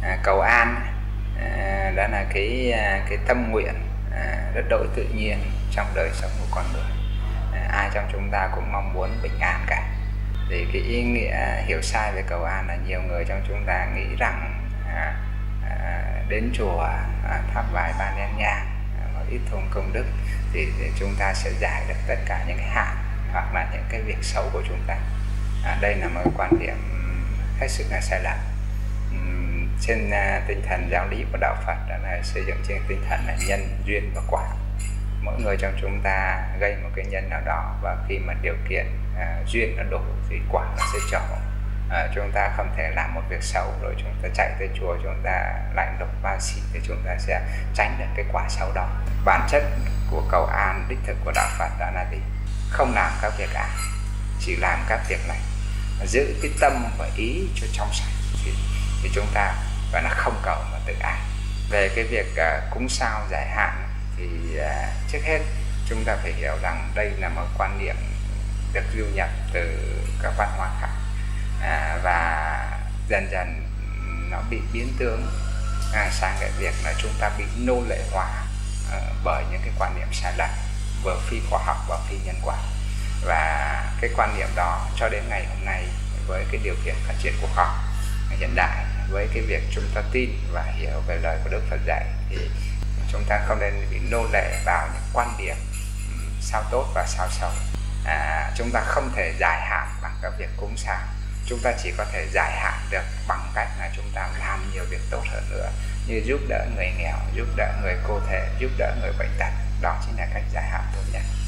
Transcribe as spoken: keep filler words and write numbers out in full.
à, cầu an, à, đó là cái cái tâm nguyện à, rất đổi tự nhiên trong đời sống của con người. À, ai trong chúng ta cũng mong muốn bình an cả. Thì cái ý nghĩa hiểu sai về cầu an là nhiều người trong chúng ta nghĩ rằng à, à, đến chùa à, thắp vài ba nén nhang, à, một ít thùng công đức thì, thì chúng ta sẽ giải được tất cả những cái hạn hoặc là những cái việc xấu của chúng ta. À, đây là một quan điểm hết sức là sai lầm. Uhm, trên uh, tinh thần giáo lý của đạo Phật đó là xây dựng trên tinh thần là nhân duyên và quả. Mỗi người trong chúng ta gây một cái nhân nào đó, và khi mà điều kiện uh, duyên nó đủ thì quả nó sẽ trổ. À, chúng ta không thể làm một việc xấu rồi chúng ta chạy tới chùa chúng ta lạnh lùng van xin thì chúng ta sẽ tránh được cái quả xấu đó. Bản chất của cầu an đích thực của đạo Phật đó là gì? Không làm các việc ác, chỉ làm các việc này, giữ cái tâm và ý cho trong sạch thì, thì chúng ta gọi là không cầu mà tự ái. Về cái việc uh, cúng sao giải hạn thì uh, trước hết chúng ta phải hiểu rằng đây là một quan niệm được du nhập từ các văn hóa khác, à, và dần dần nó bị biến tướng à, sang cái việc là chúng ta bị nô lệ hóa uh, bởi những cái quan niệm sai lầm, vừa phi khoa học và phi nhân quả. Và cái quan niệm đó cho đến ngày hôm nay, với cái điều kiện phát triển của khoa học hiện đại, với cái việc chúng ta tin và hiểu về lời của Đức Phật dạy, thì chúng ta không nên bị nô lệ vào những quan điểm sao tốt và sao xấu. À, chúng ta không thể giải hạn bằng các việc cúng sao, chúng ta chỉ có thể giải hạn được bằng cách là chúng ta làm nhiều việc tốt hơn nữa, như giúp đỡ người nghèo, giúp đỡ người cô thể, giúp đỡ người bệnh tật. Đó chính là cách giải hạn tốt nhất.